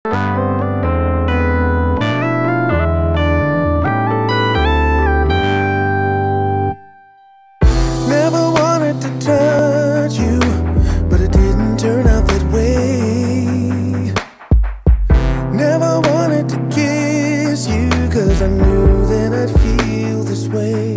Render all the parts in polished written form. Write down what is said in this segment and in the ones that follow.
Never wanted to touch you, but it didn't turn out that way. Never wanted to kiss you, 'cause I knew that I'd feel this way.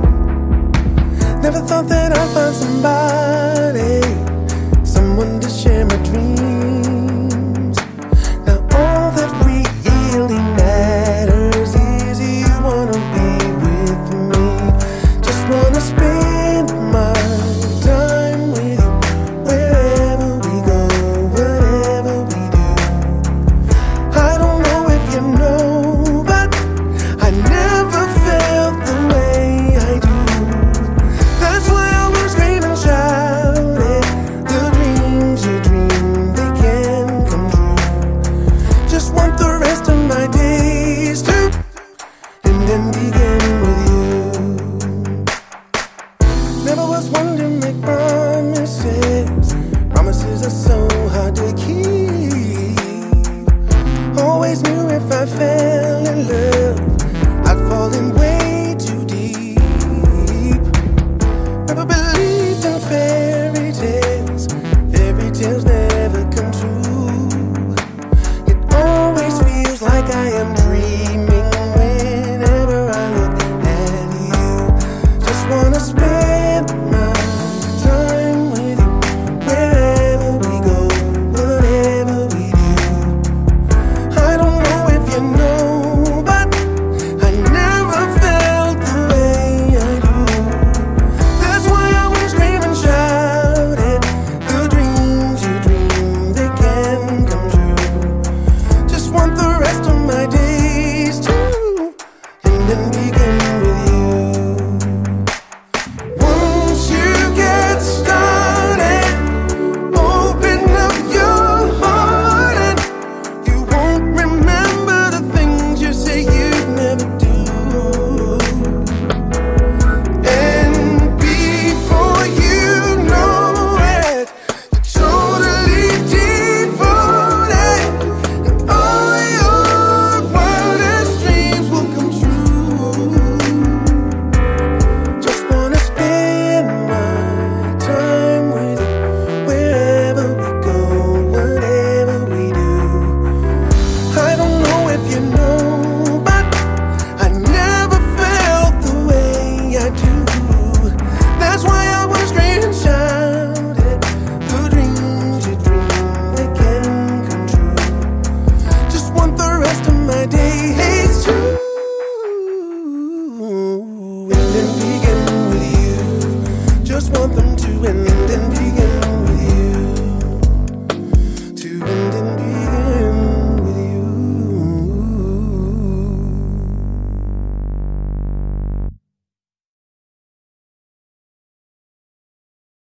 Never thought that I'd find somebody, someone to share my dreams. Now all that really matters is you wanna be with me. Just wanna spend my time with you, wherever we go, whatever we do. I don't know if you know, but I never felt the way I do. That's why I was scream and shout it. The dreams you dream, they can come true. Just want the rest of my days to end and begin with you. Never was one to make promises. Promises are so hard to keep. Always knew if I fell in love, I'd fall in way too deep. Never believed in fairy tales. Fairy tales never come true. It always feels like I am dreaming whenever I look at you. Just wanna spend my time with you, wherever we go, whatever we do. I don't know if you know, but I never felt the way I do. That's why I was scream and shout it. The dreams you dream, they can come true. Just want the rest of my days to end and begin with you. Once you get started, open up your heart and you won't remember the things you say you'd never do. And before you know it, you're totally devoted, and all your wildest dreams will come true. Just wanna spend my time with you, wherever we go, whatever we do. I don't know if you know, but I never felt the way I do. That's why I was scream and shout it. The dreams you dream, they can come true. Just want the rest of my days to end and begin with you. Just want the